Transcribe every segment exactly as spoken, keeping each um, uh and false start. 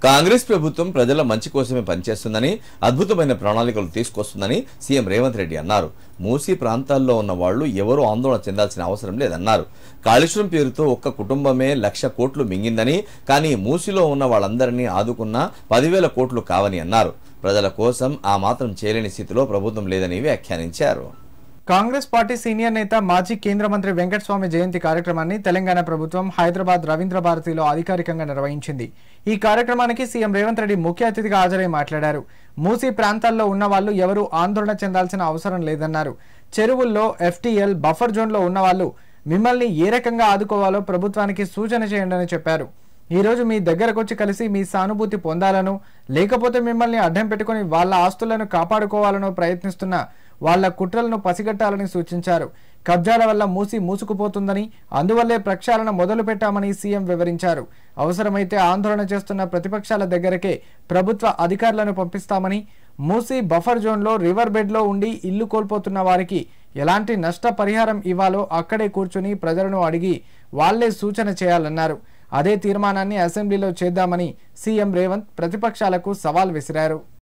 కాంగ్రెస్ ప్రభుత్వం ప్రజల మంచి కోసమే పనిచేస్తుందని, అద్భుతమైన ప్రణాళికలు తీసుకొస్తుందని సీఎం రేవంత్ రెడ్డి అన్నారు. మూసీ ప్రాంతాల్లో ఉన్న వాళ్లు ఎవరూ ఆందోళన చెందాల్సిన అవసరం లేదన్నారు. కాళేశ్వరం పేరుతో ఒక్క కుటుంబమే లక్ష కోట్లు మింగిందని, కానీ మూసీలో ఉన్న వాళ్ళందరినీ ఆదుకున్న పదివేల కోట్లు కావని అన్నారు. ప్రజల కోసం ఆ మాత్రం చేయలేని స్థితిలో ప్రభుత్వం లేదని వ్యాఖ్యానించారు. కాంగ్రెస్ పార్టీ సీనియర్ నేత మాజీ కేంద్ర మంత్రి వెంకటస్వామి జయంతి కార్యక్రమాన్ని తెలంగాణ ప్రభుత్వం హైదరాబాద్ రవీంద్ర భారతిలో అధికారికంగా నిర్వహించింది. ఈ కార్యక్రమానికి సీఎం రేవంత్ రెడ్డి ముఖ్య అతిథిగా హాజరై మాట్లాడారు. మూసీ ప్రాంతాల్లో ఉన్న వాళ్లు ఎవరూ ఆందోళన చెందాల్సిన అవసరం లేదన్నారు. చెరువుల్లో ఎఫ్టీఎల్ బఫర్ జోన్లో ఉన్న వాళ్లు మిమ్మల్ని ఏ రకంగా ఆదుకోవాలో ప్రభుత్వానికి సూచన చేయండి చెప్పారు. ఈ రోజు మీ దగ్గరకొచ్చి కలిసి మీ సానుభూతి పొందాలను, లేకపోతే మిమ్మల్ని అడ్డం పెట్టుకుని వాళ్ల ఆస్తులను కాపాడుకోవాలనో ప్రయత్నిస్తున్న వాళ్ల కుట్రలను పసిగట్టాలని సూచించారు. కబ్జాల వల్ల మూసి మూసుకుపోతుందని, అందువల్లే ప్రక్షాళన మొదలు పెట్టామని సీఎం వివరించారు. అవసరమైతే ఆందోళన చేస్తున్న ప్రతిపక్షాల దగ్గరకే ప్రభుత్వ అధికారులను పంపిస్తామని, మూసీ బఫర్ జోన్లో రివర్ బెడ్లో ఉండి ఇల్లు కోల్పోతున్న వారికి ఎలాంటి నష్ట పరిహారం ఇవ్వాలో అక్కడే కూర్చుని ప్రజలను అడిగి వాళ్లే సూచన చేయాలన్నారు. అదే తీర్మానాన్ని అసెంబ్లీలో చేద్దామని సీఎం రేవంత్ ప్రతిపక్షాలకు సవాల్ విసిరారు.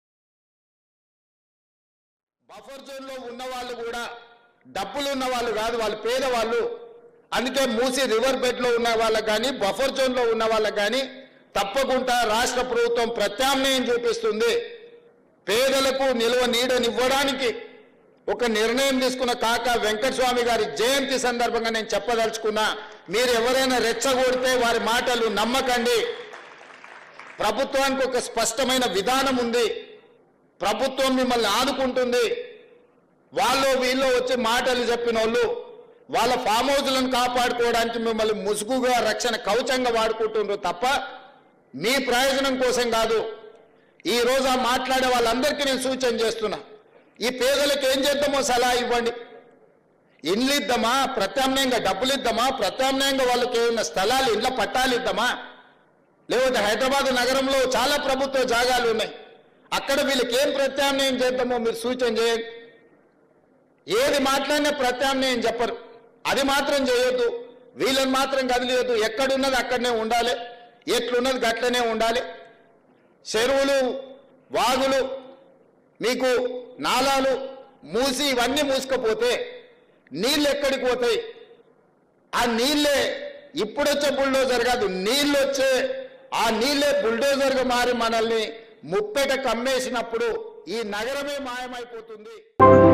బఫర్ జోన్ లో ఉన్న వాళ్ళు కూడా డబ్బులు ఉన్న వాళ్ళు కాదు, వాళ్ళు పేదవాళ్ళు. అందుకే మూసి రివర్ బెడ్ లో ఉన్న వాళ్ళకి కానీ బఫర్ జోన్ లో ఉన్న వాళ్ళకి కానీ తప్పకుండా రాష్ట్ర ప్రభుత్వం ప్రత్యామ్నాయం చూపిస్తుంది. పేదలకు నిల్వ నీడనివ్వడానికి ఒక నిర్ణయం తీసుకున్న కాక వెంకటస్వామి గారి జయంతి సందర్భంగా నేను చెప్పదలుచుకున్నా, మీరు ఎవరైనా రెచ్చగొడితే వారి మాటలు నమ్మకండి. ప్రభుత్వానికి ఒక స్పష్టమైన విధానం ఉంది. ప్రభుత్వం మిమ్మల్ని ఆదుకుంటుంది. వాళ్ళు వీళ్ళు వచ్చి మాటలు చెప్పిన వాళ్ళు వాళ్ళ ఫామ్ హౌస్లను కాపాడుకోవడానికి మిమ్మల్ని ముసుగుగా రక్షణ కవచంగా వాడుకుంటున్నారు తప్ప మీ ప్రయోజనం కోసం కాదు. ఈ రోజు ఆ మాట్లాడే వాళ్ళందరికీ నేను సూచన చేస్తున్నా, ఈ పేదలకు ఏం చేద్దామో సలహా ఇవ్వండి. ఇండ్లు ఇద్దామా, ప్రత్యామ్నాయంగా డబ్బులు ఇద్దామా, ప్రత్యామ్నాయంగా వాళ్ళకి ఏమైనా స్థలాలు ఇండ్ల పట్టాలు ఇద్దామా, లేకపోతే హైదరాబాద్ నగరంలో చాలా ప్రభుత్వ జాగాలు ఉన్నాయి, అక్కడ వీళ్ళకి ఏం ప్రత్యామ్నాయం చేద్దామో మీరు సూచన చేయండి. ఏది మాట్లాడినా ప్రత్యామ్నాయం చెప్పరు. అది మాత్రం చేయొద్దు, వీళ్ళని మాత్రం కదిలియొద్దు. ఎక్కడున్నది అక్కడనే ఉండాలి, ఎట్లున్నది గట్లనే ఉండాలి. చెరువులు, వాగులు, మీకు నాలాలు మూసి ఇవన్నీ మూసుకపోతే నీళ్ళు ఎక్కడికి పోతాయి? ఆ నీళ్ళే ఇప్పుడొచ్చే బుల్డోజర్ కాదు, నీళ్ళు వచ్చే ఆ నీళ్ళే బుల్డోజర్గా మారి మనల్ని ముప్పెట కమ్మేసినప్పుడు ఈ నగరమే మాయమైపోతుంది.